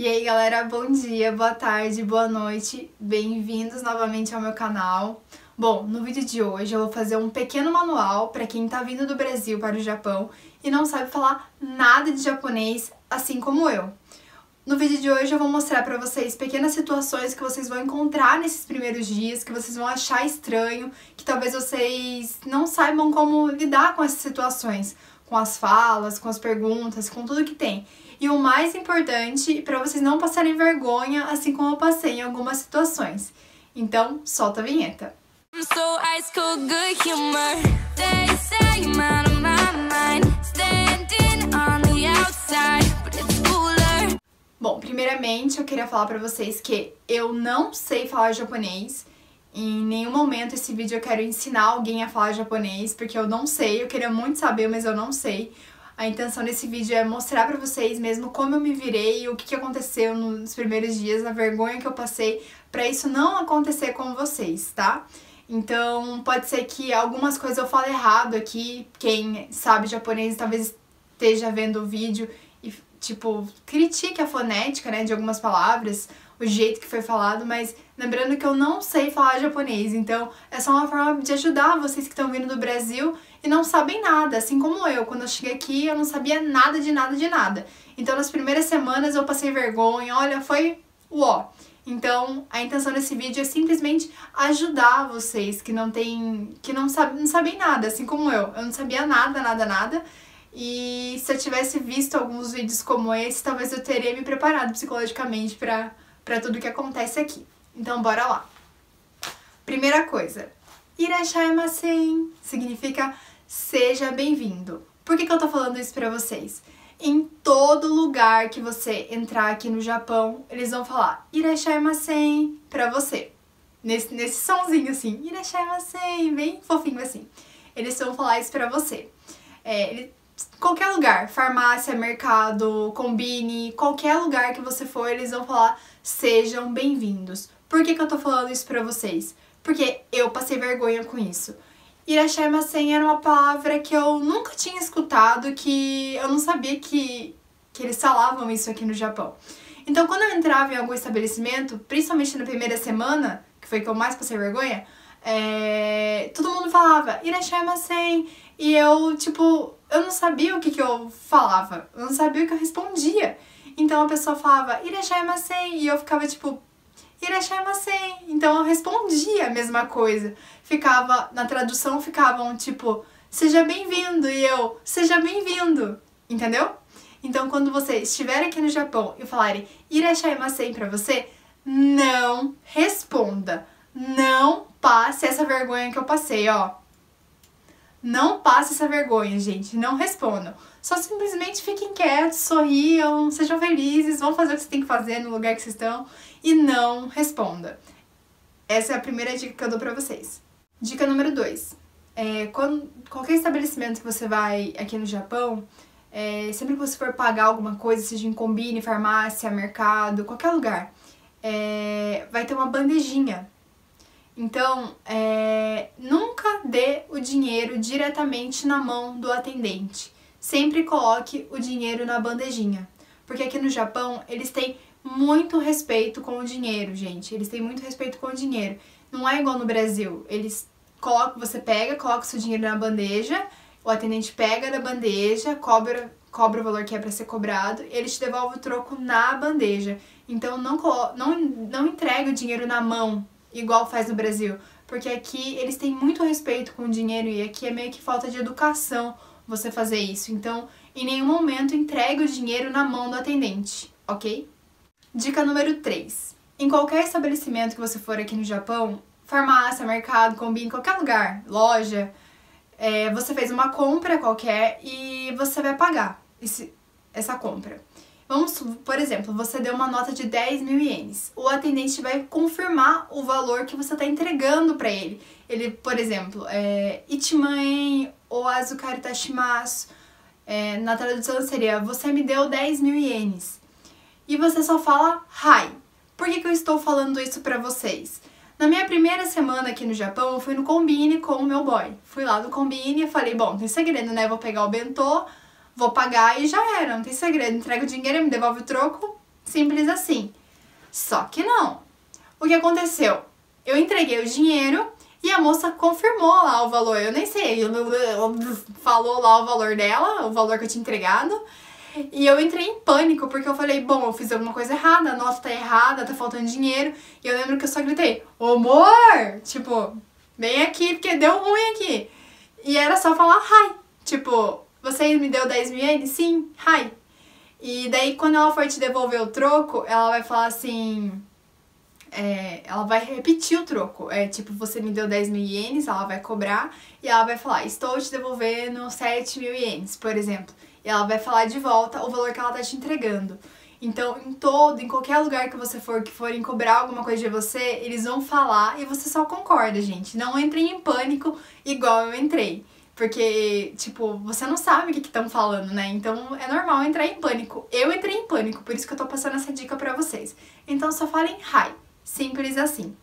E aí galera, bom dia, boa tarde, boa noite, bem-vindos novamente ao meu canal. Bom, no vídeo de hoje eu vou fazer um pequeno manual para quem tá vindo do Brasil para o Japão e não sabe falar nada de japonês, assim como eu. No vídeo de hoje eu vou mostrar para vocês pequenas situações que vocês vão encontrar nesses primeiros dias, que vocês vão achar estranho, que talvez vocês não saibam como lidar com essas situações, com as falas, com as perguntas, com tudo que tem. E o mais importante, para vocês não passarem vergonha, assim como eu passei em algumas situações. Então, solta a vinheta. Bom, primeiramente eu queria falar pra vocês que eu não sei falar japonês. Em nenhum momento esse vídeo eu quero ensinar alguém a falar japonês, porque eu não sei, eu queria muito saber, mas eu não sei. A intenção desse vídeo é mostrar pra vocês mesmo como eu me virei, o que aconteceu nos primeiros dias, a vergonha que eu passei, pra isso não acontecer com vocês, tá? Então, pode ser que algumas coisas eu fale errado aqui, quem sabe japonês talvez esteja vendo o vídeo e, tipo, critique a fonética, né, de algumas palavras, o jeito que foi falado, mas lembrando que eu não sei falar japonês, então é só uma forma de ajudar vocês que estão vindo do Brasil e não sabem nada, assim como eu. Quando eu cheguei aqui, eu não sabia nada de nada de nada. Então, nas primeiras semanas eu passei vergonha, olha, foi uó. Então, a intenção desse vídeo é simplesmente ajudar vocês que não sabem nada, assim como eu. Eu não sabia nada. E se eu tivesse visto alguns vídeos como esse, talvez eu teria me preparado psicologicamente pra tudo que acontece aqui. Então, bora lá. Primeira coisa, irashaimase significa seja bem-vindo. Por que eu tô falando isso pra vocês? Em todo lugar que você entrar aqui no Japão, eles vão falar irashaimase pra você. Nesse sonzinho assim, irashaimase, bem fofinho assim. Eles vão falar isso pra você. Qualquer lugar, farmácia, mercado, combine, qualquer lugar que você for, eles vão falar sejam bem-vindos. Por que eu tô falando isso pra vocês? Porque eu passei vergonha com isso. Irashaimase era uma palavra que eu nunca tinha escutado, que eu não sabia que eles falavam isso aqui no Japão. Então, quando eu entrava em algum estabelecimento, principalmente na primeira semana, que foi que eu mais passei vergonha, todo mundo falava irashaimase e eu, tipo, eu não sabia o que eu falava, eu não sabia o que eu respondia. Então a pessoa falava irashaimase e eu ficava tipo irashaimase, então eu respondia a mesma coisa. Na tradução ficavam tipo, seja bem-vindo, e eu, seja bem-vindo, entendeu? Então quando você estiver aqui no Japão e falarem irashaimase pra você, não responda, não passe essa vergonha que eu passei, ó. Não passe essa vergonha, gente, não respondam. Só simplesmente fiquem quietos, sorriam, sejam felizes, vão fazer o que você tem que fazer no lugar que vocês estão e não responda. Essa é a primeira dica que eu dou pra vocês. Dica número 2. Qualquer estabelecimento que você vai aqui no Japão, sempre que você for pagar alguma coisa, seja em combine, farmácia, mercado, qualquer lugar, vai ter uma bandejinha. Então, nunca dê o dinheiro diretamente na mão do atendente. Sempre coloque o dinheiro na bandejinha. Porque aqui no Japão, eles têm muito respeito com o dinheiro, gente. Eles têm muito respeito com o dinheiro. Não é igual no Brasil. Você coloca o seu dinheiro na bandeja, o atendente pega da bandeja, cobra o valor que é para ser cobrado, e ele te devolve o troco na bandeja. Então, não entregue o dinheiro na mão, igual faz no Brasil, porque aqui eles têm muito respeito com o dinheiro e aqui é meio que falta de educação você fazer isso. Então, em nenhum momento entregue o dinheiro na mão do atendente, ok? Dica número 3. Em qualquer estabelecimento que você for aqui no Japão, farmácia, mercado, combine, qualquer lugar, loja, você fez uma compra qualquer e você vai pagar essa compra. Por exemplo, você deu uma nota de 10.000 ienes. O atendente vai confirmar o valor que você está entregando para ele. Ele, por exemplo, 1万円 ou azukari tashimasu. Na tradução seria, você me deu 10.000 ienes. E você só fala hi. Por que eu estou falando isso para vocês? Na minha primeira semana aqui no Japão, eu fui no combine com o meu boy. Fui lá no combine e falei, bom, tem segredo, né? Vou pegar o bentô, vou pagar e já era, não tem segredo. Entrega o dinheiro, me devolve o troco Simples assim. Só que não. O que aconteceu? Eu entreguei o dinheiro e a moça confirmou lá o valor. Eu nem sei, falou lá o valor dela, o valor que eu tinha entregado. E eu entrei em pânico, porque eu falei, bom, eu fiz alguma coisa errada, a nota tá errada, tá faltando dinheiro. E eu lembro que eu só gritei, amor! Tipo, vem aqui, porque deu ruim aqui. E era só falar hi. Tipo, você me deu 10 mil ienes? Sim, hi. E daí, quando ela for te devolver o troco, ela vai falar assim... ela vai repetir o troco. Tipo, você me deu 10 mil ienes, ela vai cobrar. E ela vai falar, estou te devolvendo 7 mil ienes, por exemplo. E ela vai falar de volta o valor que ela tá te entregando. Então, em qualquer lugar que você for, que forem cobrar alguma coisa de você, eles vão falar e você só concorda, gente. Não entrem em pânico igual eu entrei. Porque, tipo, você não sabe o que estão falando, né? Então, é normal entrar em pânico. Eu entrei em pânico, por isso que eu tô passando essa dica pra vocês. Então, só falem hi. Simples assim.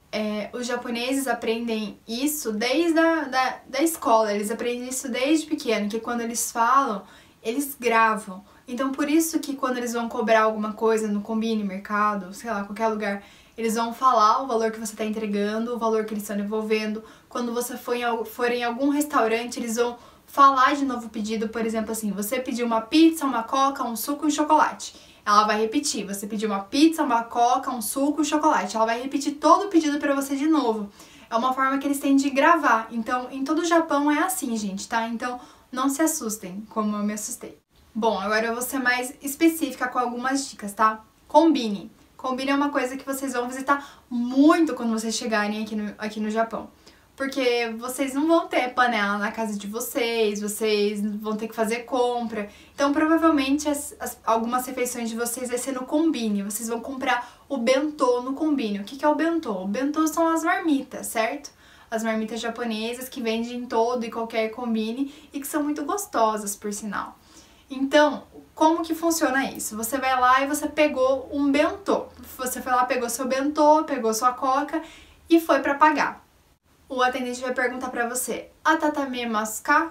Os japoneses aprendem isso desde da escola. Eles aprendem isso desde pequeno, que quando eles falam, eles gravam. Então, por isso que quando eles vão cobrar alguma coisa no Combini, mercado, sei lá, qualquer lugar, eles vão falar o valor que você está entregando, o valor que eles estão devolvendo. Quando você for em algum restaurante, eles vão falar de novo o pedido. Por exemplo, assim, você pediu uma pizza, uma coca, um suco e um chocolate. Ela vai repetir. Você pediu uma pizza, uma coca, um suco e um chocolate. Ela vai repetir todo o pedido para você de novo. É uma forma que eles têm de gravar. Então, em todo o Japão é assim, gente, tá? Então, não se assustem, como eu me assustei. Bom, agora eu vou ser mais específica com algumas dicas, tá? Combine. Combine é uma coisa que vocês vão visitar muito quando vocês chegarem aqui no Japão. Porque vocês não vão ter panela na casa de vocês vão ter que fazer compra. Então, provavelmente, algumas refeições de vocês vai ser no Combini. Vocês vão comprar o bentô no Combini. O que é o bentô? O bentô são as marmitas, certo? As marmitas japonesas que vendem em todo e qualquer Combini e que são muito gostosas, por sinal. Então, como que funciona isso? Você vai lá e você pegou um bentô. Você foi lá, pegou seu bentô, pegou sua coca e foi para pagar. O atendente vai perguntar pra você, atatame-masu ka?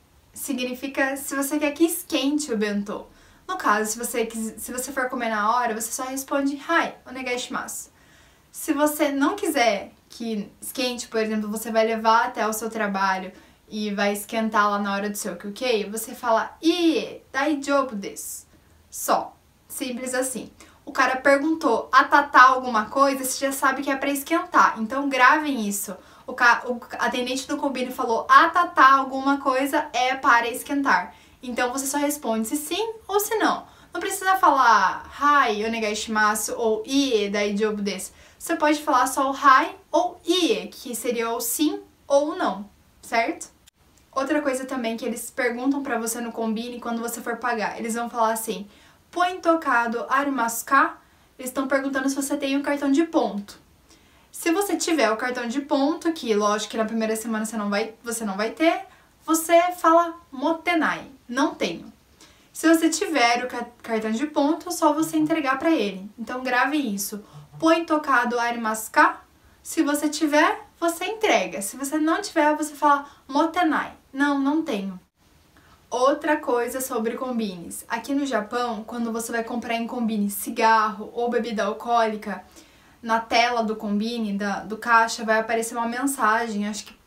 Significa se você quer que esquente o bentô. No caso, se você for comer na hora, você só responde hi, onegai shimasu. Se você não quiser que esquente, por exemplo, você vai levar até o seu trabalho e vai esquentar lá na hora do seu kyukei, você fala ie, daijoubu desu. Só. Simples assim. O cara perguntou atatá alguma coisa, você já sabe que é pra esquentar. Então gravem isso. O atendente do Combini falou atatá alguma coisa é para esquentar. Então você só responde se sim ou se não. Não precisa falar hi, onegai shimasu ou ie, daijoubu desu. Você pode falar só o hi ou ie, que seria o sim ou o não, certo? Outra coisa também que eles perguntam pra você no Combini quando você for pagar. Eles vão falar assim, pointo kado arimasu ka? Eles estão perguntando se você tem o cartão de ponto. Se você tiver o cartão de ponto, que lógico que na primeira semana você não vai ter, você fala motenai, não tenho. Se você tiver o cartão de ponto, é só você entregar para ele. Então grave isso. Pointo kado arimasu ka? Se você tiver, você entrega. Se você não tiver, você fala motenai, não tenho. Outra coisa sobre combines. Aqui no Japão, quando você vai comprar em combine cigarro ou bebida alcoólica, na tela do Combini, do caixa, vai aparecer uma mensagem, acho que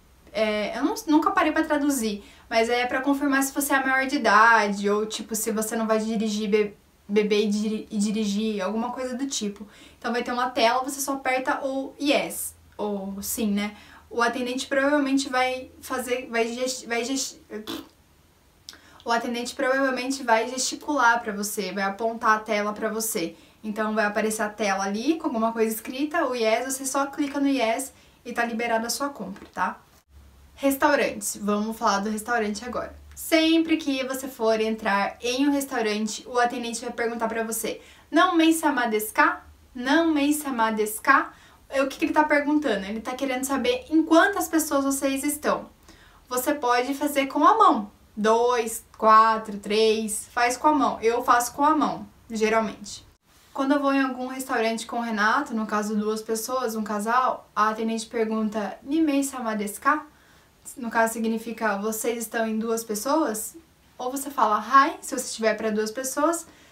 eu nunca parei pra traduzir, mas é pra confirmar se você é maior de idade, ou tipo, se você não vai dirigir, beber e dirigir, alguma coisa do tipo. Então vai ter uma tela, você só aperta o yes, ou sim, né? O atendente provavelmente o atendente provavelmente vai gesticular pra você, vai apontar a tela pra você. Então vai aparecer a tela ali com alguma coisa escrita, o yes, você só clica no yes e tá liberada a sua compra, tá? Restaurantes, vamos falar do restaurante agora. Sempre que você for entrar em um restaurante, o atendente vai perguntar pra você, não mei-sama desu ka? Não mei-sama desu ka? O que ele tá perguntando? Ele tá querendo saber em quantas pessoas vocês estão. Você pode fazer com a mão, 2, 4, 3, faz com a mão. Eu faço com a mão, geralmente. Quando eu vou em algum restaurante com o Renato, no caso 2 pessoas, um casal, a atendente pergunta Nimei-sama desu ka? No caso significa vocês estão em 2 pessoas? Ou você fala hi, se você estiver para 2 pessoas.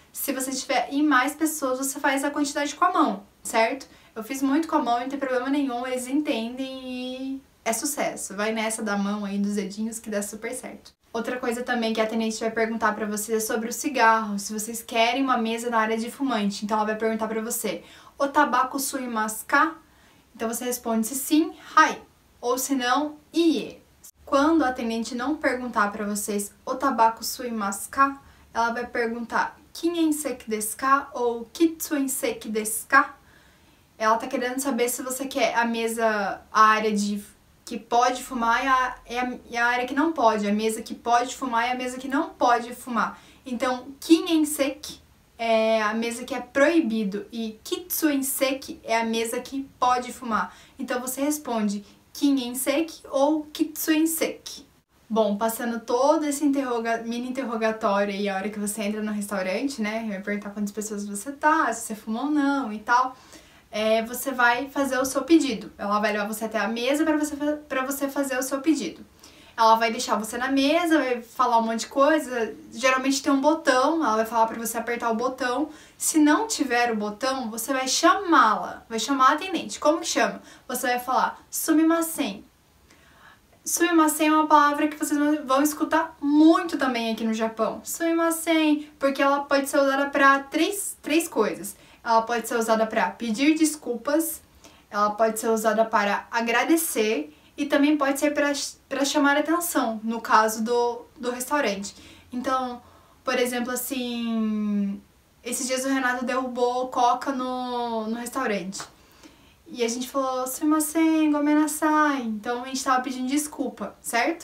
Se você tiver em mais pessoas, você faz a quantidade com a mão, certo? Eu fiz muito com a mão, não tem problema nenhum, eles entendem e é sucesso. Vai nessa da mão aí, dos dedinhos, que dá super certo. Outra coisa também que a atendente vai perguntar pra vocês é sobre o cigarro, se vocês querem uma mesa na área de fumante. Então ela vai perguntar pra você, o tabaco suimasu ka? Então você responde se sim, hai, ou se não, ie. Quando a atendente não perguntar pra vocês, o tabaco suimasu ka? Ela vai perguntar, kinenseki desu ka? Ou kitsuenseki desu ka? Ela tá querendo saber se você quer a mesa, a área que pode fumar e a área que não pode. A mesa que pode fumar e a mesa que não pode fumar. Então, kinenseki é a mesa que é proibido e kitsuenseki é a mesa que pode fumar. Então, você responde kinenseki ou kitsuenseki. Bom, passando todo esse mini interrogatório aí, a hora que você entra no restaurante, né? Vai perguntar quantas pessoas você tá, se você fuma ou não e tal. Você vai fazer o seu pedido. Ela vai levar você até a mesa para você fazer o seu pedido. Ela vai deixar você na mesa, vai falar um monte de coisa. Geralmente tem um botão, ela vai falar para você apertar o botão. Se não tiver o botão, você vai chamá-la, vai chamar a atendente. Como que chama? Você vai falar sumimasen. Sumimasen é uma palavra que vocês vão escutar muito também aqui no Japão. Sumimasen, porque ela pode ser usada para três coisas. Ela pode ser usada para pedir desculpas, ela pode ser usada para agradecer e também pode ser para chamar atenção, no caso do restaurante. Então, por exemplo, assim, esses dias o Renato derrubou coca no restaurante. E a gente falou, sumimasen, gomenasai. Então a gente tava pedindo desculpa, certo?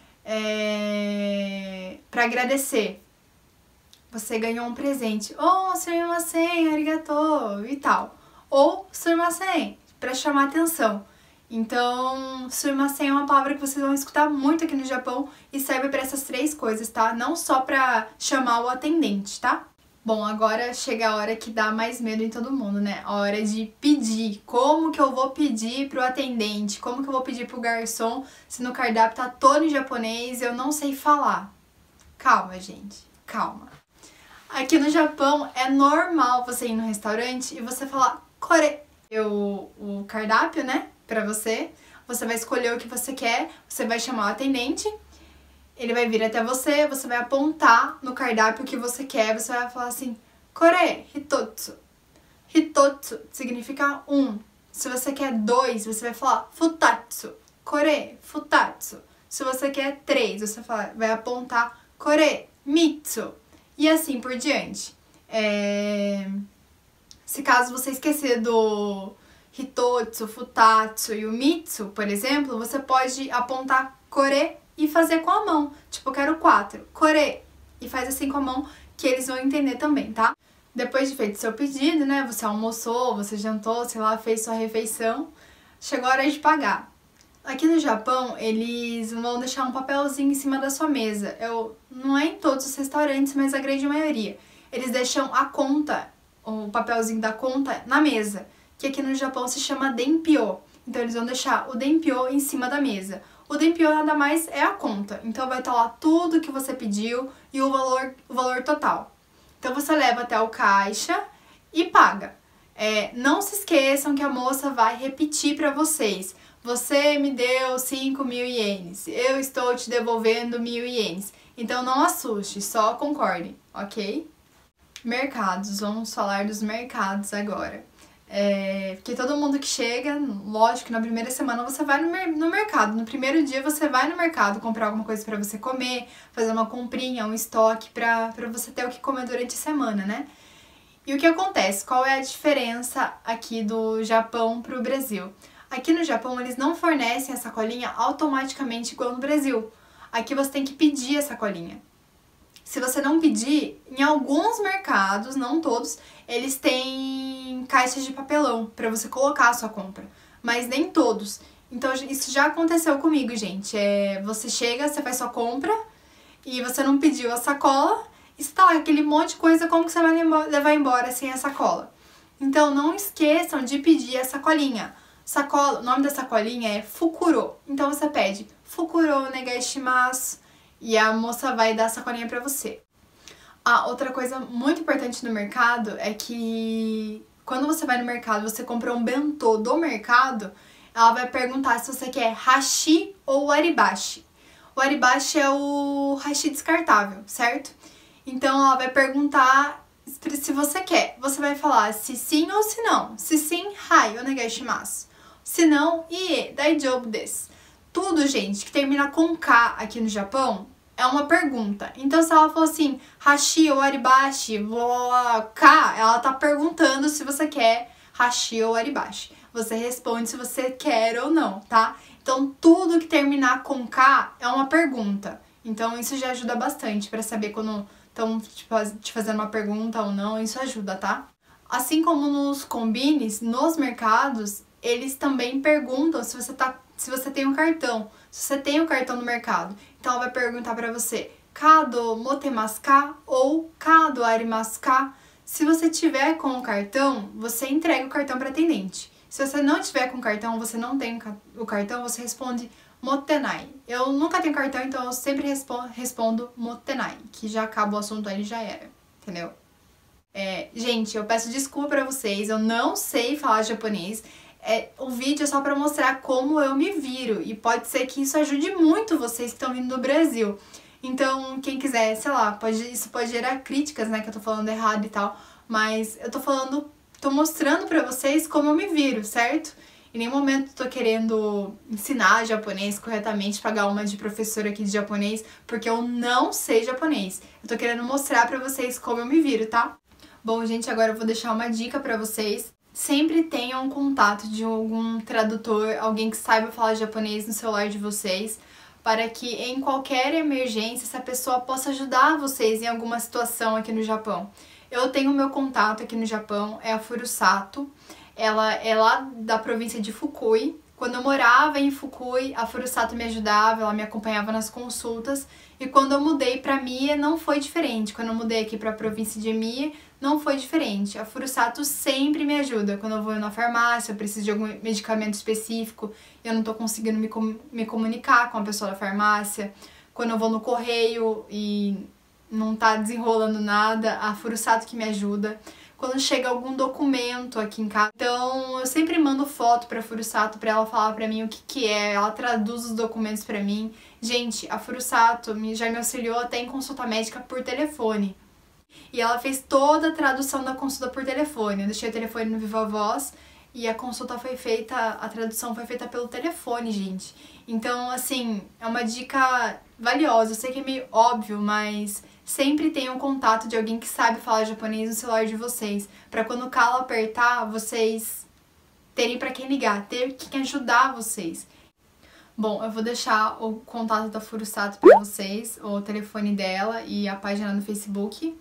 Para agradecer. Você ganhou um presente. Oh, sumimasen, arigatou, e tal. Ou sumimasen, para chamar atenção. Então, sumimasen é uma palavra que vocês vão escutar muito aqui no Japão e serve para essas três coisas, tá? Não só para chamar o atendente, tá? Bom, agora chega a hora que dá mais medo em todo mundo, né? A hora de pedir. Como que eu vou pedir pro atendente? Como que eu vou pedir pro garçom se no cardápio tá todo em japonês e eu não sei falar? Calma, gente. Calma. Aqui no Japão é normal você ir no restaurante e você falar kore. O cardápio, né? Pra você. Você vai escolher o que você quer, você vai chamar o atendente, ele vai vir até você, você vai apontar no cardápio o que você quer, você vai falar assim, kore, hitotsu. Hitotsu significa um. Se você quer 2, você vai falar futatsu. Kore, futatsu. Se você quer 3, você vai apontar kore, mitsu. E assim por diante. Se caso você esquecer do hitotsu, futatsu e o mitsu, por exemplo, você pode apontar kore e fazer com a mão. Tipo, eu quero 4, kore. E faz assim com a mão que eles vão entender também, tá? Depois de feito seu pedido, né? Você almoçou, você jantou, sei lá, fez sua refeição. Chegou a hora de pagar. Aqui no Japão, eles vão deixar um papelzinho em cima da sua mesa. Não é em todos os restaurantes, mas a grande maioria. Eles deixam a conta, o papelzinho da conta, na mesa, que aqui no Japão se chama denpyo. Então eles vão deixar o denpyo em cima da mesa. O denpyo nada mais é a conta. Então vai estar lá tudo que você pediu e o valor total. Então você leva até o caixa e paga. Não se esqueçam que a moça vai repetir para vocês. Você me deu 5.000 ienes, eu estou te devolvendo 1.000 ienes. Então não assuste, só concorde, ok? Mercados, vamos falar dos mercados agora. Porque todo mundo que chega, lógico que na primeira semana você vai no mercado. No primeiro dia você vai no mercado comprar alguma coisa para você comer, fazer uma comprinha, um estoque para você ter o que comer durante a semana, né? E o que acontece? Qual é a diferença aqui do Japão para o Brasil? Aqui no Japão eles não fornecem a sacolinha automaticamente igual no Brasil. Aqui você tem que pedir a sacolinha. Se você não pedir, em alguns mercados, não todos, eles têm caixas de papelão para você colocar a sua compra, mas nem todos. Então isso já aconteceu comigo, gente. Você chega, você faz sua compra e você não pediu a sacola e você tá lá, aquele monte de coisa, como que você vai levar embora sem a sacola? Então não esqueçam de pedir a sacolinha. O nome da sacolinha é Fukuro. Então você pede Fukuro onegai shimasu e a moça vai dar a sacolinha pra você. Ah, outra coisa muito importante no mercado é que quando você vai no mercado, você compra um bentô do mercado, ela vai perguntar se você quer hashi ou waribashi. O waribashi é o hashi descartável, certo? Então ela vai perguntar se você quer. Você vai falar se sim ou se não. Se sim, hai, onegai shimasu. Se não, ie, daijoubu desu. Tudo, gente, que termina com K aqui no Japão é uma pergunta. Então, se ela for assim, hashi ou waribashi, K, ela tá perguntando se você quer hashi ou waribashi. Você responde se você quer ou não, tá? Então, tudo que terminar com K é uma pergunta. Então, isso já ajuda bastante pra saber quando estão te fazendo uma pergunta ou não. Isso ajuda, tá? Assim como nos combines, nos mercados, eles também perguntam se você tem um cartão. Se você tem um cartão no mercado. Então, ela vai perguntar pra você, kado motemasu ka? Ou kado arimasu ka? Se você tiver com o cartão, você entrega o cartão pra atendente. Se você não tiver com o cartão, você não tem o cartão, você responde motenai. Eu nunca tenho cartão, então eu sempre respondo motenai, que já acaba o assunto ali, já era, entendeu? Gente, eu peço desculpa pra vocês, eu não sei falar japonês. O vídeo é só pra mostrar como eu me viro, e pode ser que isso ajude muito vocês que estão vindo do Brasil. Então, quem quiser, sei lá, isso pode gerar críticas, né, que eu tô falando errado e tal, mas eu tô mostrando pra vocês como eu me viro, certo? Em nenhum momento tô querendo ensinar japonês corretamente, pagar uma de professora aqui de japonês, porque eu não sei japonês. Eu tô querendo mostrar pra vocês como eu me viro, tá? Bom, gente, agora eu vou deixar uma dica pra vocês. Sempre tenham um contato de algum tradutor, alguém que saiba falar japonês no celular de vocês, para que em qualquer emergência essa pessoa possa ajudar vocês em alguma situação aqui no Japão. Eu tenho meu contato aqui no Japão, é a Furusato. Ela é lá da província de Fukui. Quando eu morava em Fukui, a Furusato me ajudava, ela me acompanhava nas consultas. E quando eu mudei para Mie, não foi diferente. Quando eu mudei aqui para a província de Mie, não foi diferente. A Furusato sempre me ajuda. Quando eu vou na farmácia, eu preciso de algum medicamento específico, eu não tô conseguindo me comunicar com a pessoa da farmácia. Quando eu vou no correio e não tá desenrolando nada, a Furusato que me ajuda. Quando chega algum documento aqui em casa. Então, eu sempre mando foto pra Furusato pra ela falar pra mim o que é, ela traduz os documentos pra mim. Gente, a Furusato já me auxiliou até em consulta médica por telefone. E ela fez toda a tradução da consulta por telefone. Eu deixei o telefone no Viva Voz e a consulta foi feita, a tradução foi feita pelo telefone, gente. Então, assim, é uma dica valiosa. Eu sei que é meio óbvio, mas sempre tenham contato de alguém que sabe falar japonês no celular de vocês, pra quando o calo apertar, vocês terem pra quem ligar, ter quem ajudar vocês. Bom, eu vou deixar o contato da Furusato pra vocês, o telefone dela e a página no Facebook.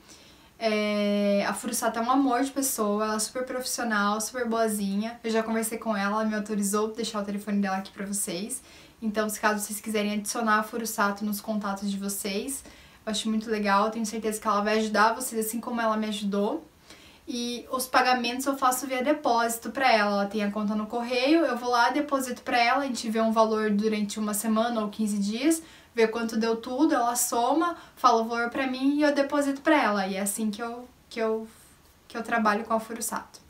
A Furusato é um amor de pessoa, ela é super profissional, super boazinha. Eu já conversei com ela, ela me autorizou a deixar o telefone dela aqui pra vocês. Então, se caso vocês quiserem adicionar a Furusato nos contatos de vocês, eu acho muito legal, tenho certeza que ela vai ajudar vocês assim como ela me ajudou. E os pagamentos eu faço via depósito pra ela. Ela tem a conta no correio, eu vou lá, deposito pra ela, a gente vê um valor durante uma semana ou 15 dias, vê quanto deu tudo, ela soma, fala o valor pra mim e eu deposito pra ela. E é assim que eu trabalho com a Furusato.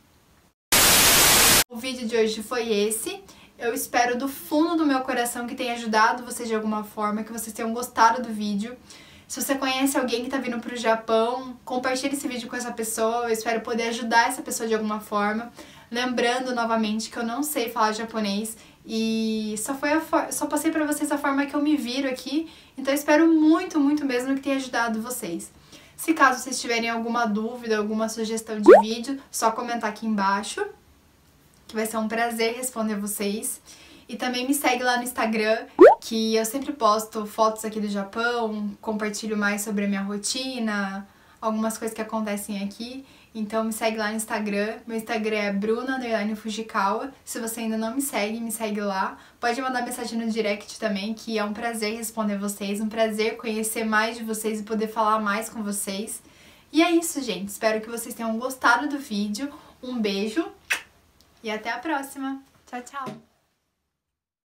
O vídeo de hoje foi esse. Eu espero do fundo do meu coração que tenha ajudado vocês de alguma forma, que vocês tenham gostado do vídeo. Se você conhece alguém que tá vindo pro Japão, compartilhe esse vídeo com essa pessoa, eu espero poder ajudar essa pessoa de alguma forma. Lembrando novamente que eu não sei falar japonês e só passei pra vocês a forma que eu me viro aqui, então eu espero muito, muito mesmo que tenha ajudado vocês. Se caso vocês tiverem alguma dúvida, alguma sugestão de vídeo, só comentar aqui embaixo, que vai ser um prazer responder vocês. E também me segue lá no Instagram, que eu sempre posto fotos aqui do Japão, compartilho mais sobre a minha rotina, algumas coisas que acontecem aqui. Então me segue lá no Instagram, meu Instagram é bruna_fujikawa. Se você ainda não me segue lá. Pode mandar mensagem no direct também, que é um prazer responder vocês, um prazer conhecer mais de vocês e poder falar mais com vocês. E é isso, gente. Espero que vocês tenham gostado do vídeo. Um beijo e até a próxima. Tchau, tchau!